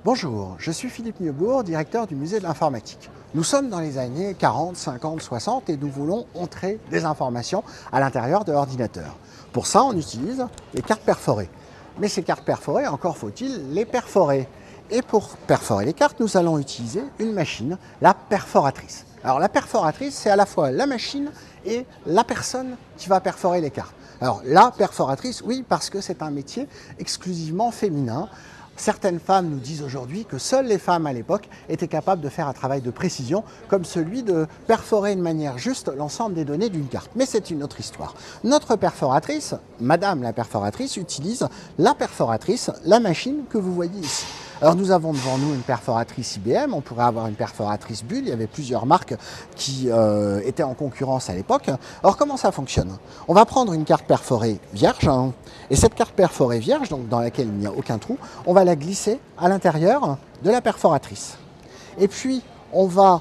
Bonjour, je suis Philippe Mieubourg, directeur du musée de l'informatique. Nous sommes dans les années 40, 50, 60 et nous voulons entrer des informations à l'intérieur de l'ordinateur. Pour ça, on utilise les cartes perforées. Mais ces cartes perforées, encore faut-il les perforer. Et pour perforer les cartes, nous allons utiliser une machine, la perforatrice. Alors la perforatrice, c'est à la fois la machine et la personne qui va perforer les cartes. Alors la perforatrice, oui, parce que c'est un métier exclusivement féminin. Certaines femmes nous disent aujourd'hui que seules les femmes à l'époque étaient capables de faire un travail de précision comme celui de perforer de manière juste l'ensemble des données d'une carte. Mais c'est une autre histoire. Notre perforatrice, Madame la perforatrice, utilise la perforatrice, la machine que vous voyez ici. Alors nous avons devant nous une perforatrice IBM, on pourrait avoir une perforatrice Bull, il y avait plusieurs marques qui étaient en concurrence à l'époque. Alors comment ça fonctionne? On va prendre une carte perforée vierge, et cette carte perforée vierge, donc dans laquelle il n'y a aucun trou, on va la glisser à l'intérieur de la perforatrice. Et puis on va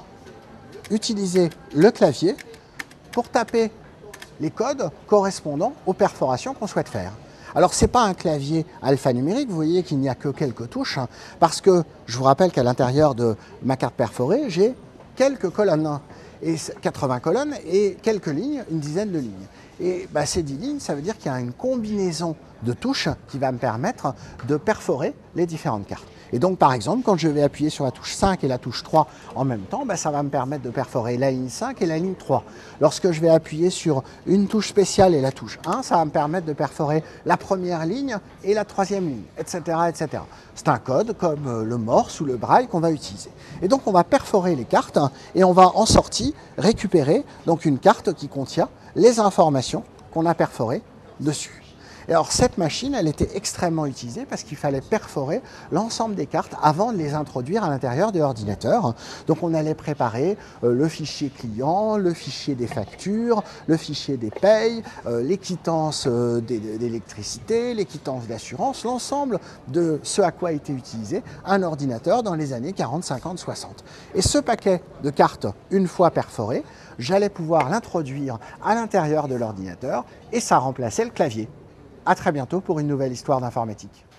utiliser le clavier pour taper les codes correspondant aux perforations qu'on souhaite faire. Alors ce n'est pas un clavier alphanumérique, vous voyez qu'il n'y a que quelques touches, parce que je vous rappelle qu'à l'intérieur de ma carte perforée, j'ai quelques colonnes, et 80 colonnes et quelques lignes, une dizaine de lignes. Et ces 10 lignes, ça veut dire qu'il y a une combinaison de touches qui va me permettre de perforer les différentes cartes. Et donc par exemple, quand je vais appuyer sur la touche 5 et la touche 3 en même temps, ça va me permettre de perforer la ligne 5 et la ligne 3. Lorsque je vais appuyer sur une touche spéciale et la touche 1, ça va me permettre de perforer la première ligne et la troisième ligne, etc. etc. C'est un code comme le Morse ou le Braille qu'on va utiliser. Et donc on va perforer les cartes et on va en sortie récupérer donc une carte qui contient les informations qu'on a perforées dessus. Et alors cette machine, elle était extrêmement utilisée parce qu'il fallait perforer l'ensemble des cartes avant de les introduire à l'intérieur de l'ordinateur. Donc on allait préparer le fichier client, le fichier des factures, le fichier des payes, les quittances d'électricité, les quittances d'assurance, l'ensemble de ce à quoi était utilisé un ordinateur dans les années 40, 50, 60. Et ce paquet de cartes, une fois perforé, j'allais pouvoir l'introduire à l'intérieur de l'ordinateur et ça remplaçait le clavier. À très bientôt pour une nouvelle histoire d'informatique.